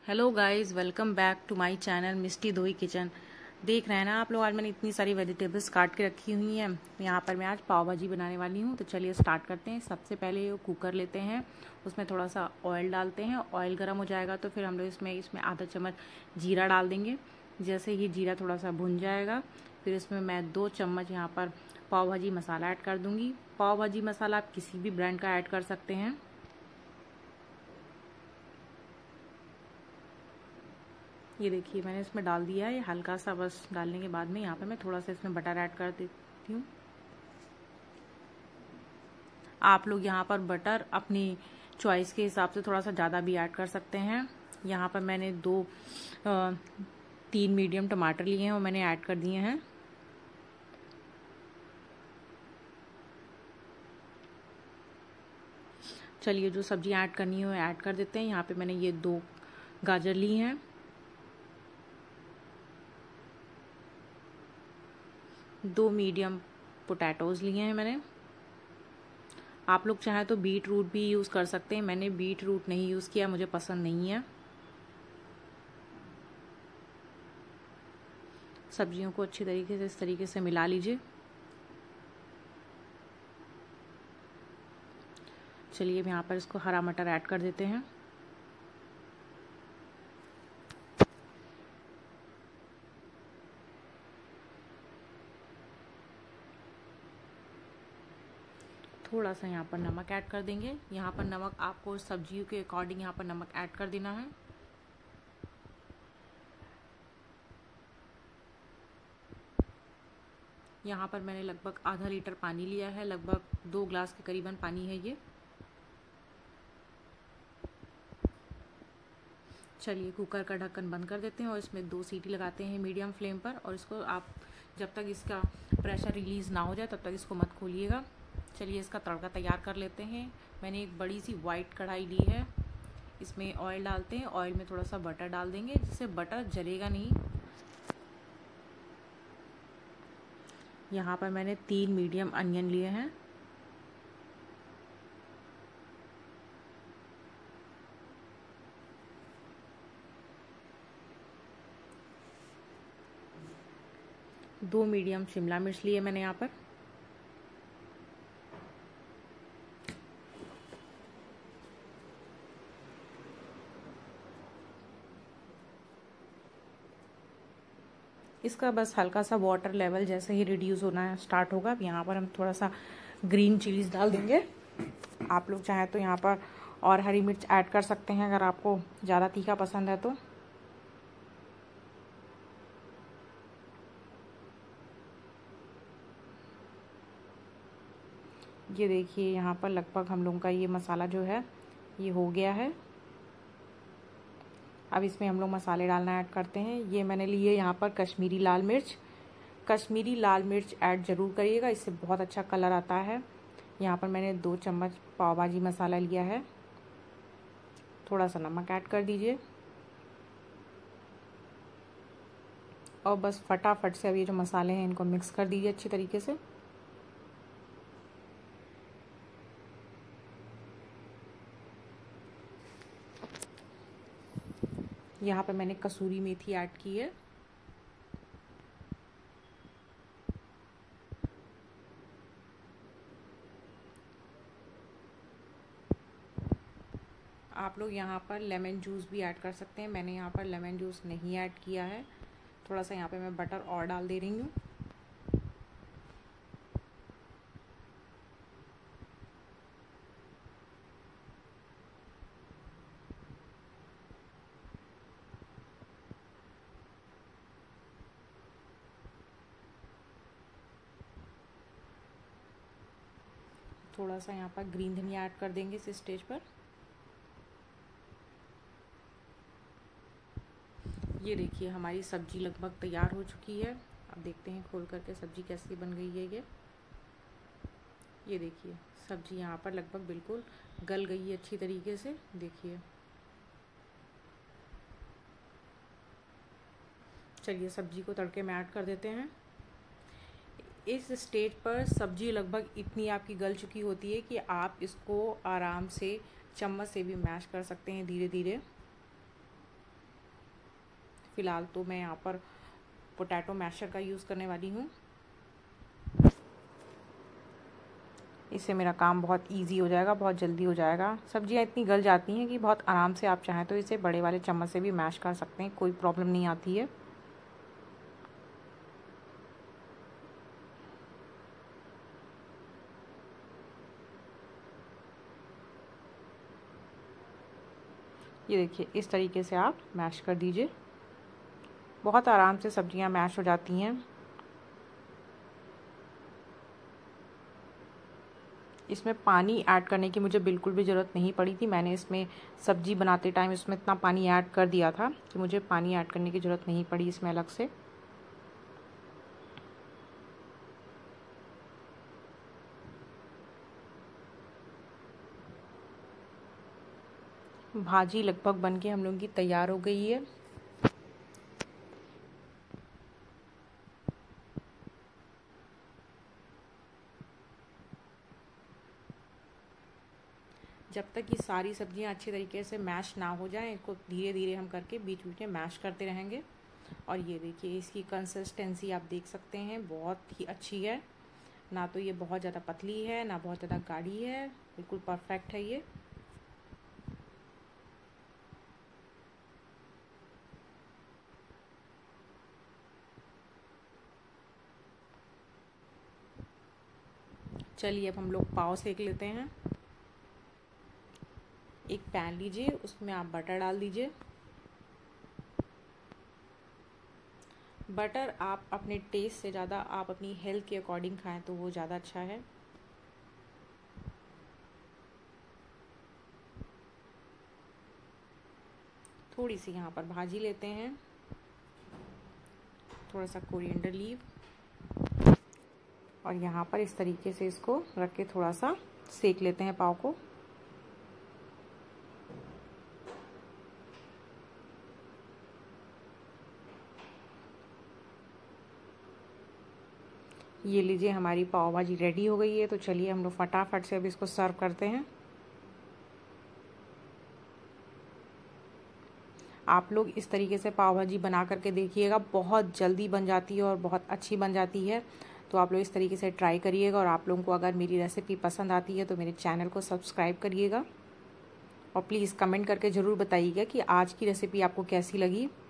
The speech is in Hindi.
Hello guys, welcome back to my channel Mishti Doi kitchen. देख रहे हैं ना आप लोग, आज मैंने इतनी सारी वेजिटेबल्स काट के रखी हुई हैं। यहाँ पर मैं आज पाव भाजी बनाने वाली हूँ। तो चलिए स्टार्ट करते हैं। सबसे पहले वो कुकर लेते हैं, उसमें थोड़ा सा ऑयल डालते हैं। ऑयल गर्म हो जाएगा तो फिर हम लोग इसमें आधा चम्मच जीरा डाल देंगे। जैसे ही जीरा थोड़ा सा भुन जाएगा फिर इसमें मैं 2 चम्मच यहाँ पर पाव भाजी मसाला ऐड कर दूँगी। पाव भाजी मसाला आप किसी भी ब्रांड का ऐड कर सकते हैं। ये देखिए मैंने इसमें डाल दिया है, हल्का सा बस डालने के बाद में यहाँ पे मैं थोड़ा सा इसमें बटर ऐड कर देती हूँ। आप लोग यहाँ पर बटर अपनी चॉइस के हिसाब से थोड़ा सा ज़्यादा भी ऐड कर सकते हैं। यहाँ पर मैंने 3 मीडियम टमाटर लिए हैं और मैंने ऐड कर दिए हैं। चलिए जो सब्जी ऐड करनी है वो ऐड कर देते हैं। यहाँ पे मैंने ये 2 गाजर ली हैं, 2 मीडियम पोटैटोज़ लिए हैं मैंने। आप लोग चाहें तो बीट रूट भी यूज़ कर सकते हैं। मैंने बीट रूट नहीं यूज़ किया, मुझे पसंद नहीं है। सब्जियों को अच्छी तरीके से इस तरीके से मिला लीजिए। चलिए अब यहाँ पर इसको हरा मटर ऐड कर देते हैं। थोड़ा सा यहाँ पर नमक ऐड कर देंगे। यहाँ पर नमक आपको सब्जियों के अकॉर्डिंग यहाँ पर नमक ऐड कर देना है। यहाँ पर मैंने लगभग आधा लीटर पानी लिया है, लगभग 2 ग्लास के करीबन पानी है ये। चलिए कुकर का ढक्कन बंद कर देते हैं और इसमें 2 सीटी लगाते हैं मीडियम फ्लेम पर। और इसको आप जब तक इसका प्रेशर रिलीज़ ना हो जाए तब तक इसको मत खोलिएगा। चलिए इसका तड़का तैयार कर लेते हैं। मैंने एक बड़ी सी वाइट कढ़ाई ली है, इसमें ऑयल डालते हैं। ऑयल में थोड़ा सा बटर डाल देंगे जिससे बटर जलेगा नहीं। यहाँ पर मैंने 3 मीडियम अनियन लिए हैं। दो मीडियम शिमला मिर्च लिए मैंने यहाँ पर। इसका बस हल्का सा वाटर लेवल जैसे ही रिड्यूस होना स्टार्ट होगा, अब यहाँ पर हम थोड़ा सा ग्रीन चिलीज डाल देंगे। आप लोग चाहें तो यहाँ पर और हरी मिर्च ऐड कर सकते हैं अगर आपको ज़्यादा तीखा पसंद है तो। ये देखिए यहाँ पर लगभग हम लोगों का ये मसाला जो है ये हो गया है। अब इसमें हम लोग मसाले डालना ऐड करते हैं। ये मैंने लिए यहाँ पर कश्मीरी लाल मिर्च। कश्मीरी लाल मिर्च ऐड ज़रूर करिएगा, इससे बहुत अच्छा कलर आता है। यहाँ पर मैंने 2 चम्मच पाव भाजी मसाला लिया है। थोड़ा सा नमक ऐड कर दीजिए और बस फटाफट से अब ये जो मसाले हैं इनको मिक्स कर दीजिए अच्छी तरीके से। यहाँ पर मैंने कसूरी मेथी ऐड की है। आप लोग यहाँ पर लेमन जूस भी ऐड कर सकते हैं। मैंने यहाँ पर लेमन जूस नहीं ऐड किया है। थोड़ा सा यहाँ पे मैं बटर और डाल दे रही हूँ। थोड़ा सा यहाँ पर ग्रीन धनिया ऐड कर देंगे इस स्टेज पर। ये देखिए हमारी सब्जी लगभग तैयार हो चुकी है। अब देखते हैं खोल करके सब्जी कैसी बन गई है। ये देखिए सब्जी यहाँ पर लगभग बिल्कुल गल गई है अच्छी तरीके से। देखिए चलिए सब्जी को तड़के में ऐड कर देते हैं। इस स्टेज पर सब्जी लगभग इतनी आपकी गल चुकी होती है कि आप इसको आराम से चम्मच से भी मैश कर सकते हैं धीरे धीरे। फ़िलहाल तो मैं यहाँ पर पोटैटो मैशर का यूज़ करने वाली हूँ। इससे मेरा काम बहुत इजी हो जाएगा, बहुत जल्दी हो जाएगा। सब्जियाँ इतनी गल जाती हैं कि बहुत आराम से आप चाहें तो इसे बड़े वाले चम्मच से भी मैश कर सकते हैं, कोई प्रॉब्लम नहीं आती है। ये देखिए, इस तरीके से आप मैश कर दीजिए। बहुत आराम से सब्जियां मैश हो जाती हैं। इसमें पानी ऐड करने की मुझे बिल्कुल भी ज़रूरत नहीं पड़ी थी। मैंने इसमें सब्जी बनाते टाइम इसमें इतना पानी ऐड कर दिया था कि मुझे पानी ऐड करने की ज़रूरत नहीं पड़ी इसमें अलग से। भाजी लगभग बनके हम लोगों की तैयार हो गई है। जब तक ये सारी सब्जियां अच्छी तरीके से मैश ना हो जाएं, इसको धीरे धीरे हम करके बीच बीच में मैश करते रहेंगे। और ये देखिए, इसकी कंसिस्टेंसी आप देख सकते हैं, बहुत ही अच्छी है। ना तो ये बहुत ज़्यादा पतली है, ना बहुत ज़्यादा गाढ़ी है, बिल्कुल परफेक्ट है ये। चलिए अब हम लोग पाव सेक लेते हैं। एक पैन लीजिए, उसमें आप बटर डाल दीजिए। बटर आप अपने टेस्ट से ज़्यादा आप अपनी हेल्थ के अकॉर्डिंग खाएं तो वो ज़्यादा अच्छा है। थोड़ी सी यहाँ पर भाजी लेते हैं, थोड़ा सा कोरिएंडर लीव, और यहाँ पर इस तरीके से इसको रख के थोड़ा सा सेक लेते हैं पाव को। ये लीजिए, हमारी पाव भाजी रेडी हो गई है। तो चलिए हम लोग फटाफट से अब इसको सर्व करते हैं। आप लोग इस तरीके से पाव भाजी बना करके देखिएगा, बहुत जल्दी बन जाती है और बहुत अच्छी बन जाती है। तो आप लोग इस तरीके से ट्राई करिएगा। और आप लोगों को अगर मेरी रेसिपी पसंद आती है तो मेरे चैनल को सब्सक्राइब करिएगा और प्लीज़ कमेंट करके ज़रूर बताइएगा कि आज की रेसिपी आपको कैसी लगी।